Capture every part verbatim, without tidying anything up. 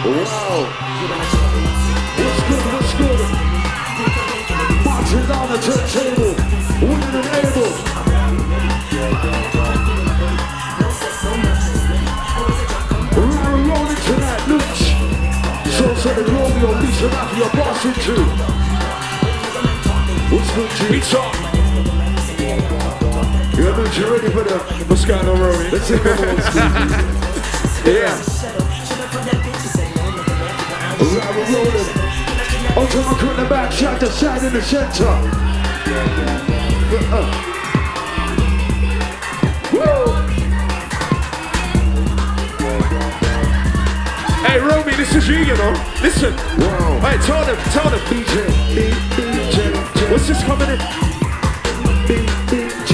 Wow. What's good, what's good? Marching down the turntable, winning and able. We're rolling tonight, Luch. So said the Romeo, Lisa Mafia, Boston too. What's good, G? Pizza. Yeah, Luch, you ready for the Moscato Rory? Let's take them old school. Yeah. Right, we're rolling. Onto my crew in the back, shot to side in the center. Uh. Woo! Hey, Romy, this is you, you know. Listen. Wow. Hey, tell them, tell them. D J, D J, What's this coming in? D J.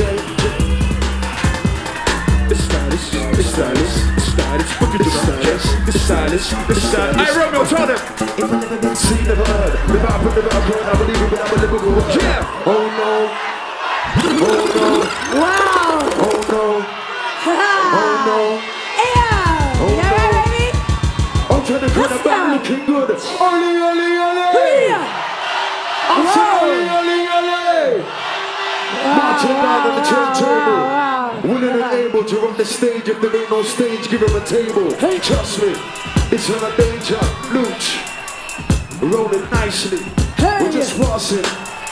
It's stylish, it's stylish, it's stylish. Look at the stylish, it's stylish, it's stylish. Hey, Romeo, tell them. If I never been seen, never heard. Never happened, never occurred. I believe it, but I'm a lyrical word. Yeah. Oh no. Oh no. Wow. Oh no. Oh no. Yeah. Oh, You no. ready? I'm trying to put the Let's back go. looking good. Ollie, ollie, ollie. Yeah. I'm Wow. saying ollie, ollie, ollie. Marching down on the turntable. Wow. Willing and able to run the stage. If there ain't no stage, give him a table. Hey, trust me, it's not a danger. Luch, rolling nicely. Hey. We're just passing.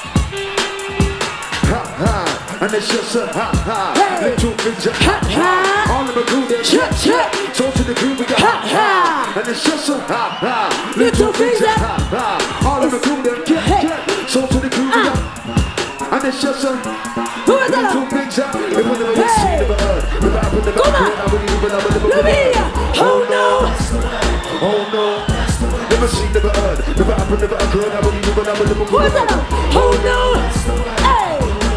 Ha ha, and it's just a ha ha. Hey. Little things are ha Ha. ha. All of the crew, they're Cha, cha. Talk to the crew, we got Ha, ha ha. And it's just a ha ha. Little things are ha ha. All of the crew, they're get Hey. get. Talk to the crew, we got. And it's just a Who is that? little things are. If we never been Hey. seen, never heard. Never happened, never Come on. occurred. I believe it, but I'm a lyrical Let me word. hear. Oh no. Oh no. Never seen, never heard. Never happened, never occurred. I believe it, but I'm a lyrical Who is word. that? Oh no. Hey.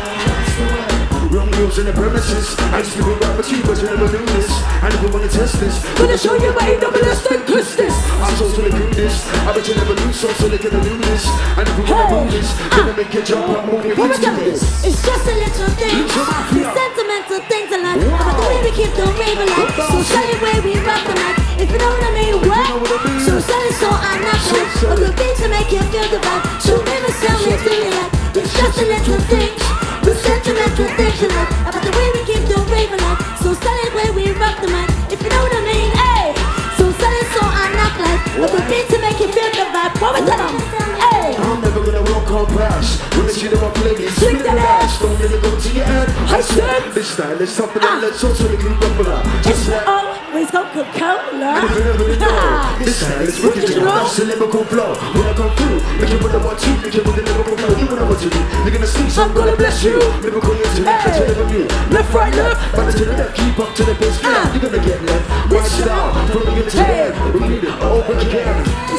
Romeo's in the premises. I used to be rap with you, but you never knew this. I never wanna test this. Gonna show you my double S and twist this. I'm so to do this. I bet you never knew so, so they gonna do this. And if we wanna Hey. move this, gonna make it jump up, move it, What let's was do that? this. It's just a little thing. Little mafia. These sentimental things a lot. Wow. About the way we keep the rave alive. So sell it where we rock the night. If you know what I mean, what? know what I mean. So sell it so I'm not So blind. sell Of the it. things to make you feel the vibe. So never sell it to your life. It's just a little thing. The sentimental things a lot. About the way we keep the rave alive. So sell it where we rock the mic. If you know what I mean, hey. So sell it so I'm not blind. Of the things to make you feel the vibe. What we tell them? Hey. I'm never gonna walk on past. When they see them up lady, Swing swing that the ass. ass. Don't let it go to your head. I said, this style is something that lets so to the group up a lot. It's Just like. always Coca-Cola. If you never know, this style is wicked, you know, that's the lyrical flow. When I come through, make it with the one, two, make it with the lyrical flow. You know what you do, you're gonna see, so I'm gonna bless you. Lyrical into that, that's never new. Left, right, left, balance to the left, keep up to the bass, yeah, you're gonna get left. Watch it out, from the to the end, repeat it, over again.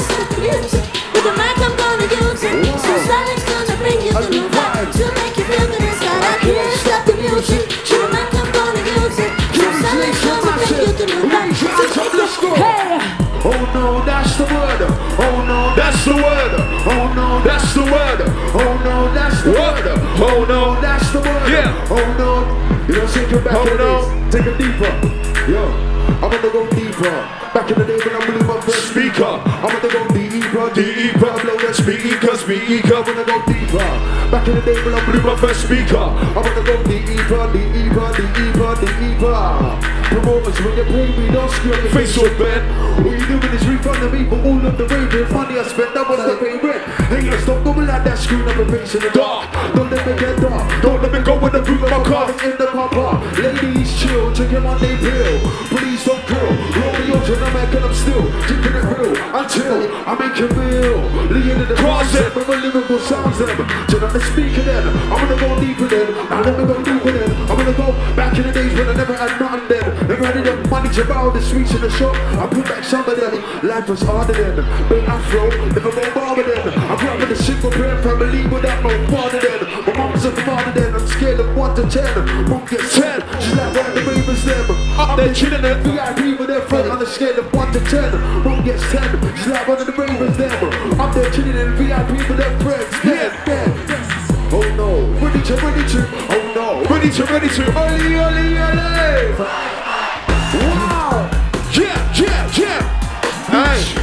With the mic I'm gonna use it. So silence gonna bring you the new vibe. To make you feel good inside, I can't stop the music. To the mic I'm gonna use it. So silence gonna bring you the new vibe. So take it, hey. Oh no, that's the word. Oh no, That's the word. oh no, That's the word. oh no, that's the What? word. Oh no. That's the word. Yeah. Oh no. You don't take it back Oh, to no. this. Take it deeper. Yo, I'm gonna go deeper. Back in the day when I blew my first Speaker. I'm gonna go deeper, deeper. Deeper. Blow that Speaker, speaker. I'm gonna go deeper. Back in the day when I blew my first Speaker. I'm gonna go deeper, deeper, deeper, deeper. Promoters, when you pay me, don't screw up your Face or bend. What you doing is refunding me for all of the raving money I spent. That was the pay rent. Hey, you stop going like that, screwing up a face in the dark. Don't let me get dark. Don't let me go with the boot of my car. In the papa, ladies chill, take him on their pill. Please don't grill. Romeo to the Mac and I'm still keeping it real until I make it real. Lean in the Cross it. Remember lyrical sounds them. Turn on the speaker then. I'm gonna go deeper then. Now let me go deeper then. I'm gonna go back in the days when I never had nothing then. Never had enough money to buy all the sweets in the shop. I put back some of them. Life was harder then. Big afro, never more barber then. I'm grabbing a single parent family without no father then. My mom's a father then. I'm scared of one to ten. Mom gets ten. She's like one of the ravens them. Up there chilling it. V I P with their friend on the scale of one to ten. Mom gets ten. She's like one of the ravens them. Up there chilling in V I P with their friends. Yeah, yeah. Oh no. Ready to, ready to. Oh no. Ready to, ready to. Oli, oli, oli. Wow. Yeah, yeah, yeah. Hey.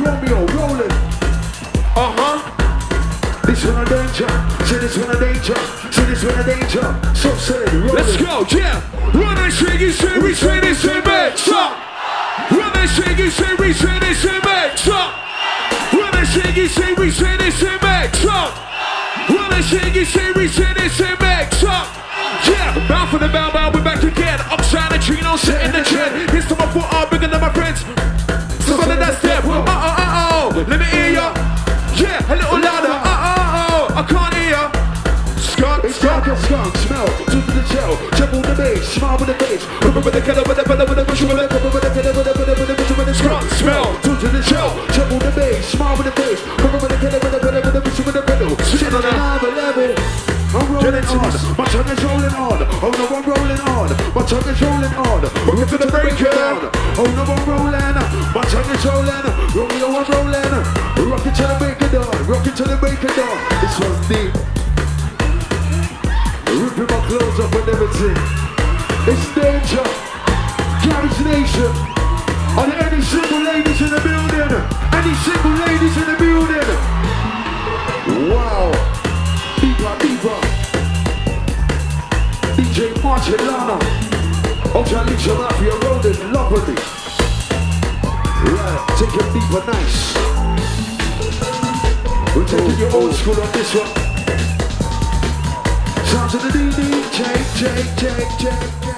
Romeo, rolling. Uh-huh. This one a danger, say this one a danger, say this one a danger. So say, rolling. Let's go, yeah. Run and shake it, say we say this and make up. Run and shake it, say we say this and make up. Run and shake it, say we say this and make up. Run and shake it, say we say this and make up. Yeah, bound for the bound, bound, we're back again. Upside the tree, no shit in the trend. Here's to my foot, all bigger than my friends. So follow that step, uh oh, uh oh. Let me hear ya. Yeah, a little louder, uh oh, I can't hear ya. Skunk, It's dark as skunk, smell, two to the shell, treble the bass, smile with the bass. Rubber with the kettle, with the pedal, with the bush, with the Rubber with the kettle, with the pedal, with the bush, with the skunk smell. two to the shell, treble the bass, smile with the bass. Rubber with the kettle, with the pedal, with the bush, with the pedal. Sitting on another level. I'm rolling on, my tongue is rolling on. Oh no, I'm rolling on, my tongue is rolling on. Welcome to the breaker. Oh no, I'm rolling, my tongue is rolling. Romeo, I'm rolling. Rockin' till the break of dawn, rockin' till the break of dawn. This one's deep. Ripping my clothes up and everything. It's danger. Garage Nation. Are there any single ladies in the building? Any single ladies in the building? Wow. Deeper, deeper. D J Marcellano. Ultra Alicia Mafia rolling lovely. Right, take it deeper, nice. We're taking your old school on this one. Sounds of the D D, J, J, J, J.